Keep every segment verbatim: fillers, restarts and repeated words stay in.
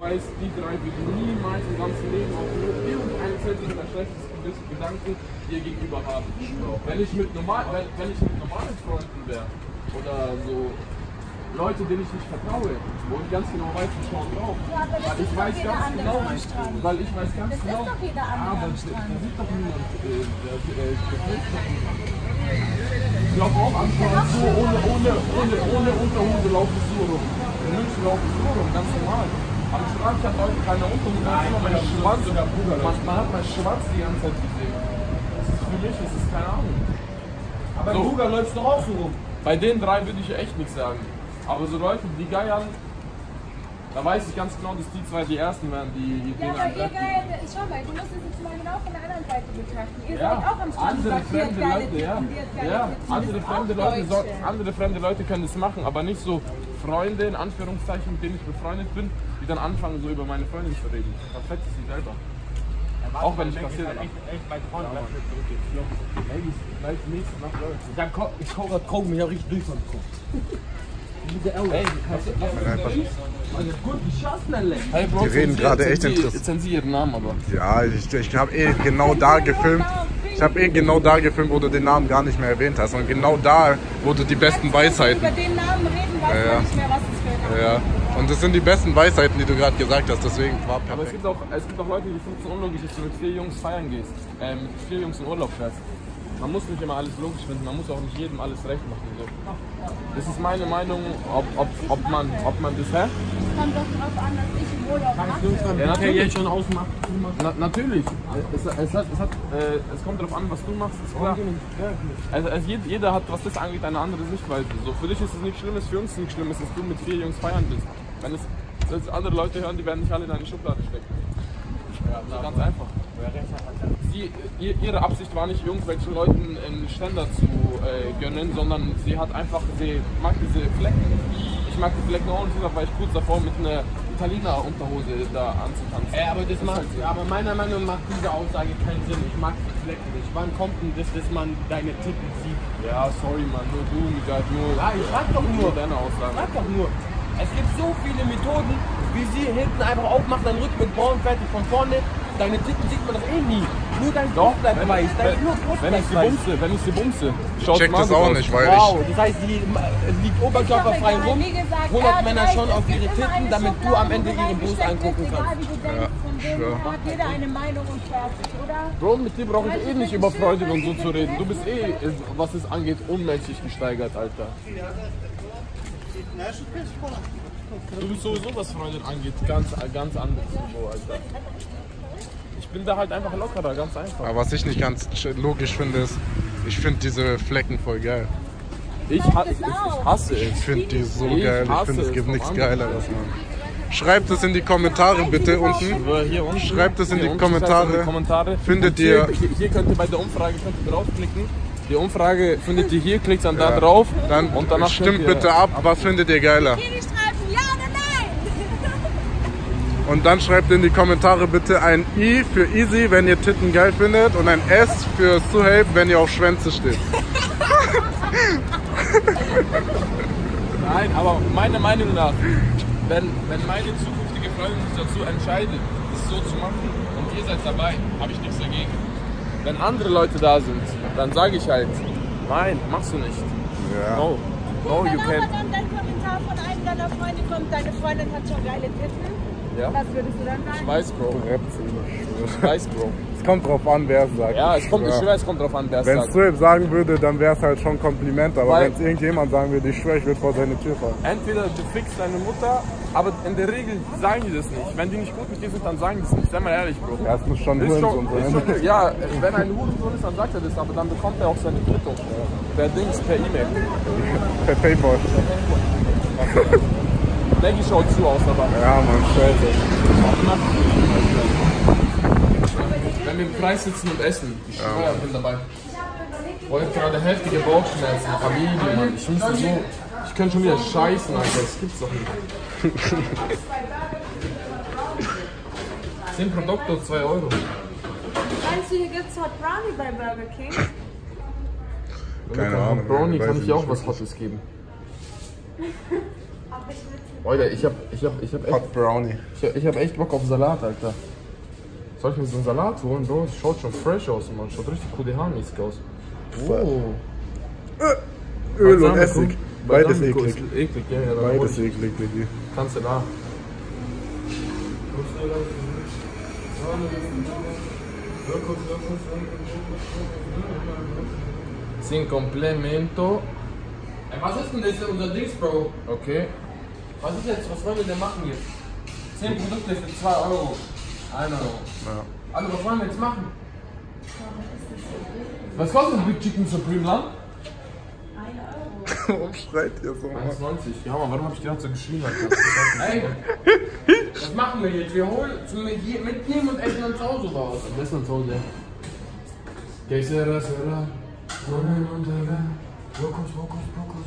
weiß, die drei würden niemals im ganzen Leben auch nur irgendeinen Zentimeter schlechtes Gedanken dir gegenüber haben. Wenn ich mit, normal, wenn, wenn ich mit normalen Freunden wäre oder so Leute, denen ich nicht vertraue, wo ich ganz genau weiß, die schauen drauf. Ja, aber das weil ich ist weiß doch ganz jeder genau, andere am Strand. weil ich weiß ganz Das genau. ist doch jeder andere aber am da Strand. sieht doch niemand. Äh, der, äh, ich glaube auch am Strand so ohne, ohne, ohne, ohne Unterhose laufe ich so rum. In München laufe ich so rum, ganz normal. Am Strand hat Leute keine Unterhose, man hat meinen Schwanz, man, man hat meinen Schwanz die ganze Zeit gesehen. Das ist für mich, das ist keine Ahnung. Aber So. Bruder läufst doch auch so rum. Bei den drei würde ich echt nichts sagen. Aber so Leute, die geiern, da weiß ich ganz genau, dass die zwei die ersten wären, die Ja, den aber ihr antreffen. geil, schau mal, du musst es jetzt mal genau von der anderen Seite betrachten. Ihr Ja, seid auch am Strand, andere sagt, ihr habt fremde geile Leute, ja. Titten, ihr habt geile Ja, Titten. andere Das ist fremde auch Leute, so, Deutsche. andere fremde Leute können das machen, aber nicht so Freunde, in Anführungszeichen, mit denen ich befreundet bin, die dann anfangen, so über meine Freundin zu reden. Da fetzt sie selber. Auch wenn ich passiert habe. Echt, echt mein Freund, bleib nicht zurück. Ladies, gleich nächstes nach Leute. Ich hab Ko- ich kau grad Drogen, mich auch richtig durch von Kopf. Hey, hast du, hast du Also gut geschossen, Alter. Hey, Bro, Die reden zensier- gerade echt zensier- interessant. Zensier ihren Namen aber. Ja, ich, ich habe eh genau da gefilmt. Ich habe eh genau da gefilmt, wo du den Namen gar nicht mehr erwähnt hast. Und genau da, wo du die besten Weisheiten. Über den Namen reden, weiß Ja, ja. man nicht mehr, was es für ein Name Ja. Und das sind die besten Weisheiten, die du gerade gesagt hast. Deswegen war Aber es perfekt. gibt, auch, es gibt auch Leute, die finden es unlogisch, dass du mit vier Jungs feiern gehst, äh, mit vier Jungs in Urlaub fährst. Man muss nicht immer alles logisch finden, man muss auch nicht jedem alles recht machen. So. Das ist meine Meinung, ob, ob, ob, man, ob man das, hä? Es kommt doch drauf an, dass ich im Urlaub mache. Ja, Ja, natürlich. jetzt schon ausmacht. Na, natürlich. Es, es, hat, es, hat, äh, es kommt darauf an, was du machst, ist klar. Also, also jeder, jeder hat, was das angeht, eine andere Sichtweise. So, für dich ist es nichts Schlimmes, für uns ist es nichts Schlimmes, dass du mit vier Jungs feiern bist. Wenn es wenn andere Leute hören, die werden nicht alle in eine Schublade stecken. Ja, so ganz einfach. Sie, ihr, ihre Absicht war nicht, irgendwelchen Leuten einen Ständer zu äh, gönnen, sondern sie hat einfach, sie mag diese Flecken. Ich mag die Flecken auch nicht, weil ich kurz davor mit einer Italiener-Unterhose da anzutanzen. Ey, aber, das ist macht, halt so. aber meiner Meinung nach macht diese Aussage keinen Sinn. Ich mag die Flecken nicht. Wann kommt denn das, dass man deine Titten sieht? Ja, sorry Mann, nur du, Miguel, nur. Ja, ich frag doch nur. deine Aussage. Sag doch nur. Es gibt so viele Methoden, wie sie hinten einfach aufmacht, dein Rücken mit Braun fertig von vorne. Deine Titten sieht man das eh nie. Nur dein Doch, Brust bleibt wenn, weiß. Dein wenn, nur Brust wenn ich bleibt sie weiß. bumse, wenn ich sie bumse, schaut Check das magisch auch aus. nicht, weil Wow, das heißt, sie es liegt Oberkörper frei Ist doch rum, egal. Wie gesagt, er hundert hat Männer recht, schon es auf gibt ihre immer Titten, eine damit du Schublade, am Ende wo ihren Brust reingesteckt angucken wird, kannst. egal wie du denkst, von dem schwör. her hat jeder eine Meinung und fertig, oder? Bro, mit dir brauche ich eh nicht über Freude und so zu reden. Du bist eh, was es angeht, unmenschlich gesteigert, Alter. Du bist sowieso, was Freundin angeht, ganz, ganz anderes Niveau, Alter. Ich bin da halt einfach lockerer, ganz einfach. Aber was ich nicht ganz logisch finde, ist, ich finde diese Flecken voll geil. Ich, ha ich, ich hasse es. Ich finde die so Ich geil. Ich hasse finde, es es gibt vom nichts anderen. Geileres, Mann. Schreibt es in die Kommentare bitte unten. Hier unten, Schreibt es in hier die unten, Kommentare. schreibt es in die Kommentare. Findet Und hier, ihr- Hier, hier könnt ihr bei der Umfrage könnt ihr draufklicken. Die Umfrage findet ihr hier, klickt dann Ja. da drauf. Dann und danach stimmt könnt ihr, bitte ab, was findet ihr geiler. Kiwi-Streifen, ja oder nein? Und dann schreibt in die Kommentare bitte ein I für Easy, wenn ihr Titten geil findet, und ein S für Suhaib, wenn ihr auf Schwänze steht. Nein, aber meiner Meinung nach, wenn, wenn meine zukünftige Freundin sich dazu entscheidet, es so zu machen und ihr seid dabei, habe ich nichts dagegen. Wenn andere Leute da sind, dann sage ich halt, nein, machst du nicht. Ja. No, no, Wenn you auch can't. mal dann dein Kommentar von einem deiner Freunde kommt, deine Freundin hat schon geile Titten, Ja. was würdest du dann sagen? Ich weiß, Bro. Ich weiß, Bro. Es kommt drauf an, wer es sagt. Ja, es kommt, ich Ja. schwör, es kommt drauf an, wer es Wenn sagt. Suhaib sagen würde, dann wäre es halt schon ein Kompliment, aber Weil- wenn es irgendjemand sagen würde, ich schwöre, ich würde vor seine Tür fahren. Entweder du fickst deine Mutter, aber in der Regel sagen die das nicht. Wenn die nicht gut mit dir sind, dann sagen die das nicht. Sei mal ehrlich, Bro. Ja, es muss schon Ist Hurensohn schon, ist sein. schon, ja, wenn ein Hurensohn ist, dann sagt er das, aber dann bekommt er auch seine Quittung. Per Dings, per E-Mail. Per Paypal. Maggie schaut zu aus, aber Ja, man, scheiße. wenn wir im Kreis sitzen und essen, ich schwöre, ich bin dabei. Heute gerade heftige Bauchschmerzen, Familie, Mann. Ich müsste so, ich könnte schon wieder scheißen, Alter, das gibt's doch nicht. zehn pro Doktor, zwei Euro. Meinst du, hier gibt's Hot Brownie bei Burger King? Keine Ahnung. Brownie weiß kann ich dir auch nicht was wirklich. Hottes geben. Aber ich will's Alter, ich hab, ich hab, ich hab echt, Hot Brownie. ich hab, ich hab echt Bock auf Salat, Alter. Soll ich mir so einen Salat holen, Bro? Das schaut schon fresh aus, Mann. Schaut richtig Q D H-mäßig aus. Oh. Öl und Balsamico. Essig. Beides Balsamico eklig. ist eklig, ja, ja. dann hol Beides ich- eklig, Diggi. Kannst du da. Sin complemento. Ey, was ist denn das unser Dings, Bro? Okay. Was ist jetzt, was wollen wir denn machen jetzt? zehn Produkte für zwei Euro. ein Euro. Ja. Also, was wollen wir jetzt machen? Was kostet Big Chicken Supreme Land? Warum schreit ihr so? Mann? eins neunzig. Ja, Mann, warum hab ich gerade so geschrien? Alter? Ey, was machen wir jetzt? Wir holen zum hier mitnehmen und essen dann zu Hause raus. Am besten zu Hause. Que será, será. Sonnen untergang. Fokus, Fokus, Fokus.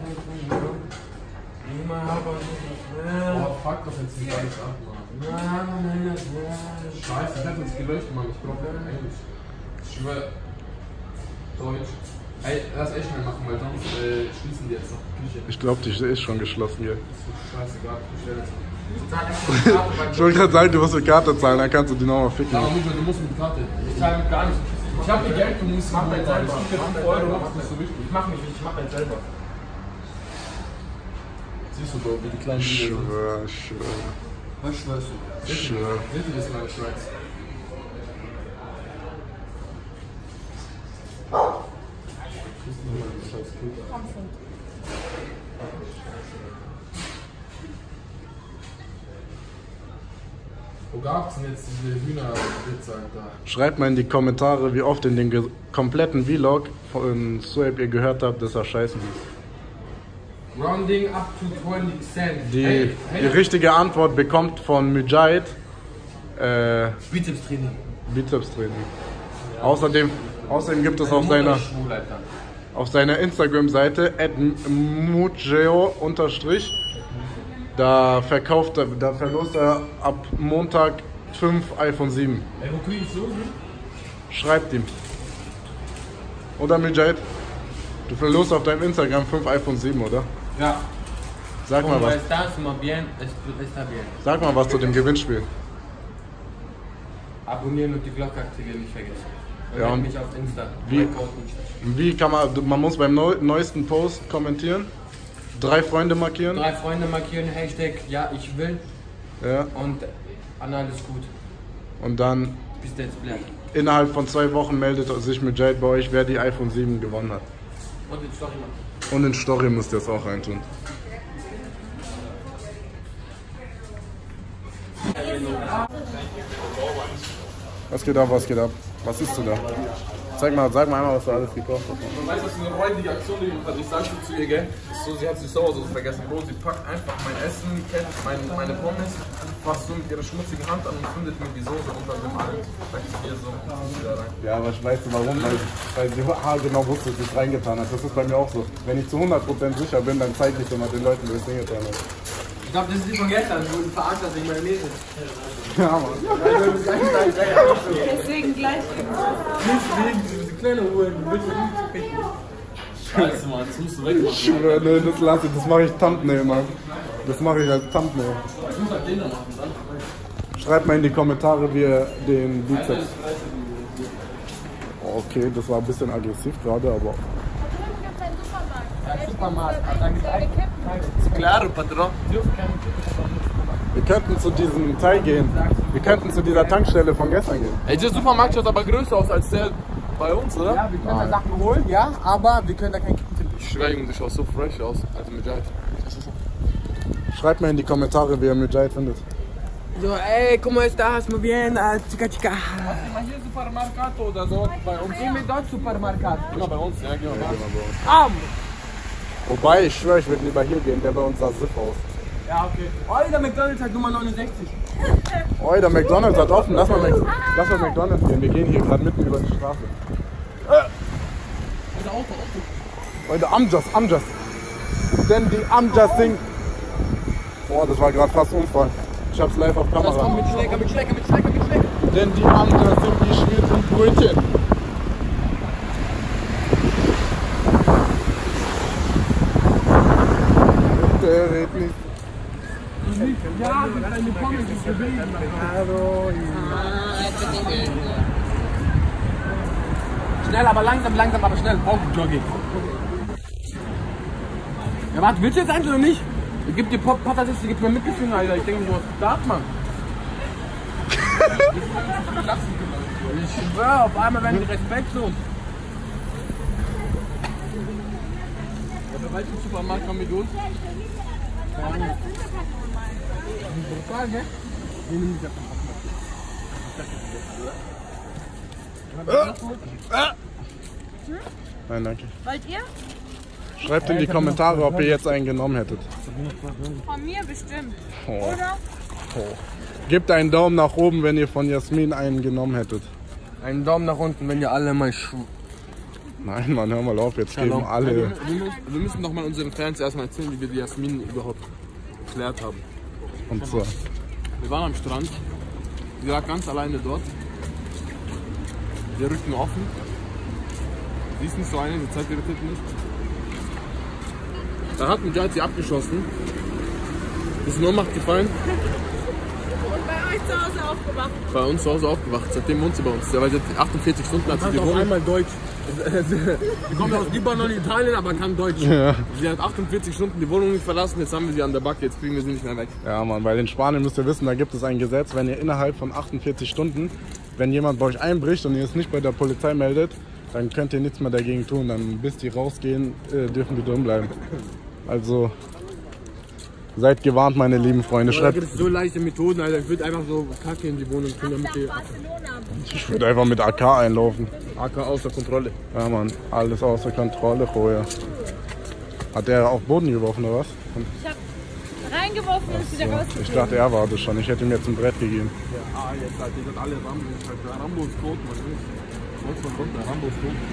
Oh, fuck, das jetzt nicht alles ab, Mann. Scheiße, ich hab jetzt gelöscht, Mann. Ich brauch Englisch. Ich schwör. Deutsch. Ey, lass echt schnell machen, weil sonst äh, schließen die jetzt noch die Küche. Ich glaube, die ist schon geschlossen hier. Das ist scheißegal, ich bestell jetzt. Ich wollte gerade sagen, du musst mit Karte zahlen, dann kannst du die nochmal ficken. Aber Mutter, du musst mit Karte. Ich zahle mit gar nicht. Ich hab dir Geld, du musst Mach dein selber. Ich gebe fünf Euro, das ist nicht so wichtig. Ich mach nicht, ich mach dein selber. Siehst du, Bro, wie die kleinen Ich Dinge sind. schwör, ich schwör. Was schwörst du? Ich schwör. Seht ihr das mal, Schweiz? Wo gab's denn jetzt diese Hühnerwitze, Alter? Schreibt mal in die Kommentare, wie oft in den ge- kompletten Vlog von Suhaib ihr gehört habt, dass er scheißen muss. Rounding up to twenty cent. Die, hey, die richtige Antwort bekommt von Mujahid äh, Bizeps-Training. Bizepstraining. Außerdem, außerdem gibt es auf seiner, Schwul, Alter. auf seiner Instagram-Seite at mujeo unterstrich. Da verkauft er, da verlost er ab Montag fünf iPhone sieben. Ey, wo krieg ich so? Schreibt ihm. Oder Mujahid? Du verlost auf deinem Instagram fünf iPhone sieben, oder? Ja. Sag mal Como was. estás? Muy bien. Está bien. Sag mal was zu dem Gewinnspiel. Abonnieren und die Glocke aktivieren nicht vergessen. Und Ja, ja, und mich auf Insta. wie- Mein Code nicht. Wie kann man, man muss beim neu, neuesten Post kommentieren, drei Freunde markieren, Drei Freunde markieren, Hashtag ja, ich will ja, und an alles gut. und dann Bis jetzt bleibt. innerhalb von zwei Wochen meldet sich Mujahid bei euch, wer die iPhone sieben gewonnen hat. Und jetzt doch immer. Und in Story müsst ihr es auch reintun. Was geht ab, was geht ab? Was isst du da? Zeig mal, sag mal einmal, was du alles gekauft hast. Du weißt, was für eine räudige Aktion die hat. Ich sag's dir zu ihr, gell? So, sie hat sich Sauersoße vergessen. Bro, sie packt einfach mein Essen, kennt mein, meine Pommes, fasst so mit ihrer schmutzigen Hand an und findet mir die Soße unter dem Arm. Sagt sie ihr so wieder rein. Ja, aber weißt du warum? Weil, weil sie ah, genau wusste, dass sie es reingetan hat. Das ist bei mir auch so. Wenn ich zu hundert Prozent sicher bin, dann zeige ich immer den Leuten, wie es hingetan hat. Ich glaube, das ist die von gestern, wo du verarscht hast wegen Mayonnaise. Ja, Mann. Deswegen gleich. Nicht wegen diese kleine Ruhe, du willst nicht ficken. Scheiße, Mann, das musst du wegmachen. Ich schwöre, ne, das lasse ich, das mache ich Thumbnail, Mann. Das mache ich als Thumbnail. Ich muss halt den da machen, dann. Schreibt mal in die Kommentare, wie ihr den Bizeps. Okay, das war ein bisschen aggressiv gerade, aber. Supermarkt, dann gibt es Claro, Patron. Wir könnten zu diesem Teil gehen. Wir könnten zu dieser Tankstelle von gestern gehen. Ey, der Supermarkt schaut aber größer aus als der bei uns, oder? Ja, wir können da Sachen holen, ja, aber wir können da kein Kippen finden. Ich schwöre, Junge, du schaust so fresh aus. Also mit Jahid. Schreibt mal in die Kommentare, wie ihr Mujahid findet. So, ey, como estás? Muy bien, ah, chica, chica. Mal hier Supermarkt oder so bei uns. Geh mit dort Supermarkt. Immer bei uns, ja, geh mal bei uns. Am! Wobei, ich schwöre, ich würde lieber hier gehen, der bei uns sah siff aus. Ja, okay. Oh, der McDonalds hat Nummer neunundsechzig. Oh, der McDonalds hat offen. Lass mal, Mac Lass mal McDonalds gehen. Wir gehen hier gerade mitten über die Straße. Das Auto, Auto. Leute, Amjas, Amjas. Denn die Amjas singen. Boah, das war gerade fast ein Unfall. Ich hab's live auf Das kommt Kamera. mit Schläger, mit Schläger, mit Schläger, mit Schläger. Denn die Amjas sind die schweren Brötchen. Der redet nicht. deine Pommes ist gewesen. Schnell, aber langsam, langsam, aber schnell. Paukenjogging. Ja, warte, willst du jetzt eigentlich oder nicht? Ich geb dir Pop, Papa, das gibt mir Mitgefühl, Alter. Ich denke, du hast gedacht, Mann. Ich schwör, auf einmal werden die respektlos. Bei welchem Supermarkt haben wir durch? Aber das sind doch keine Brutal, ne? Nee, nimm dich ab. Nein, danke. Wollt ihr? Schreibt in die Kommentare, ob ihr jetzt einen genommen hättet. Von mir bestimmt. Oh. Oder? Gebt einen Daumen nach oben, wenn ihr von Jasmin einen genommen hättet. Einen Daumen nach unten, wenn ihr alle mal Schuh. Nein, Mann, hör mal auf, jetzt geben Wir, alle. wir, müssen, wir müssen doch mal unseren Fans erstmal erzählen, wie wir die Jasmin überhaupt geklärt haben. Und so. Wir waren am Strand, sie lag ganz alleine dort. Der Rücken offen. Sie ist nicht so eine, sie zeigt ihre Titten nicht. Dann hat Mujahid sie abgeschossen. Ist in Ohnmacht gefallen. Und bei euch zu Hause aufgewacht. Bei uns zu Hause aufgewacht. Seitdem wohnt sie bei uns. Ja, weil seit achtundvierzig Stunden hat sie die Auf Wohnung. einmal Deutsch. Sie kommt aus Libanon, Italien, aber kann Deutsch. Ja. Sie hat achtundvierzig Stunden die Wohnung nicht verlassen. Jetzt haben wir sie an der Backe. Jetzt kriegen wir sie nicht mehr weg. Ja, Mann, weil in Spanien müsst ihr wissen, da gibt es ein Gesetz, wenn ihr innerhalb von achtundvierzig Stunden, wenn jemand bei euch einbricht und ihr es nicht bei der Polizei meldet, dann könnt ihr nichts mehr dagegen tun. Dann bis die rausgehen, äh, dürfen die drin bleiben. Also seid gewarnt, meine lieben Freunde. Da Schreibt, gibt es so leichte Methoden, Alter. Ich würde einfach so Kacke in die Wohnung tun, damit die Barcelona. ich würde einfach mit A K einlaufen. A K außer Kontrolle. Ja, Mann, alles außer Kontrolle vorher. Hat der auf Boden geworfen oder was? Ich hab reingeworfen und ist wieder Ich rausgeflogen. dachte, er war das schon. Ich hätte ihm jetzt ein Brett gegeben. Ja, ah, jetzt halt, die sind alle Rambo. Halt, Rambo ist tot, man. Holz von runter, Rambo ist tot.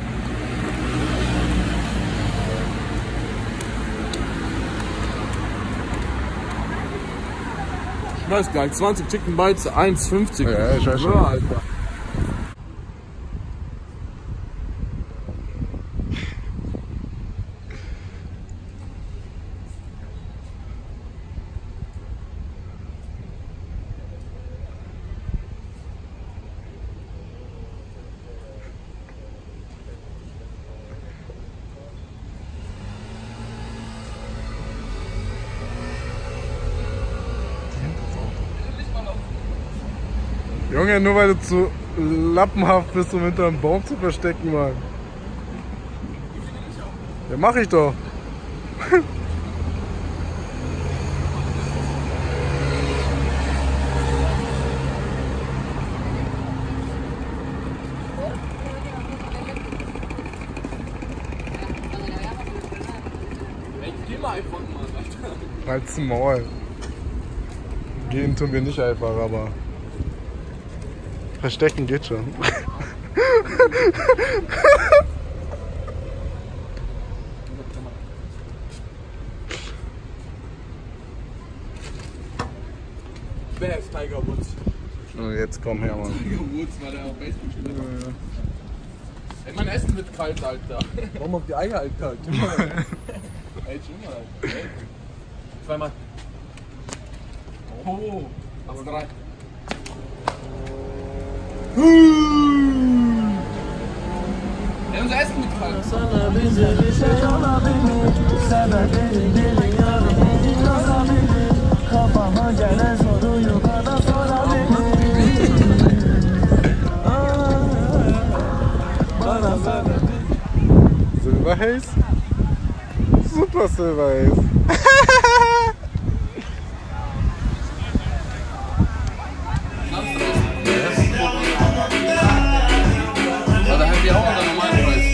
Ich weiß gar nicht, zwanzig Chicken Bites, eins fünfzig. Ja, ich weiß schon. Ja, Alter. Junge, nur weil du zu lappenhaft bist, um hinter einem Baum zu verstecken, Mann. Ja, mach ich doch. Geh mal einfach mal, Alter. Halt's Maul. Gehen tun wir nicht einfach, aber verstecken geht schon. Wer ist Tiger Woods? Oh, jetzt komm her, Mann. Tiger Woods war der auf Facebook schon immer. Ey, mein Essen wird kalt, Alter. Warum auf die Eier, Alter? Ey, schon mal, Alter. Ey. Zweimal. Oh, aber drei. Ey, unser Essen wird kalt. Sana bize bir şey olabilir. Sebebini dilin yarını yazabilir. Kafama gelen soruyu bana sorabilir. Ah, bana sana Silver Haze? Super Silver Haze. Aber da haben wir auch unter normalen Preis.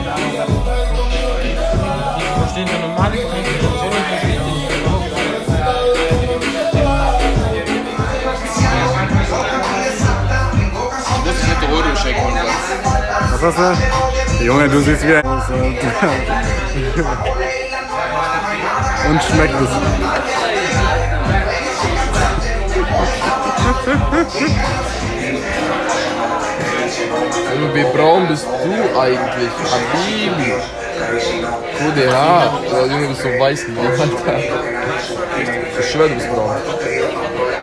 Wo steht der normale Preis? Das ist nicht der Euro-Check. Was hast du? Junge, du siehst wie ein... Und schmeckt es. Also wie braun bist du eigentlich? Habibi. Gute Haar. Ja, Junge, du bist so weiß, Mann, Alter. Ich schwör, du bist braun.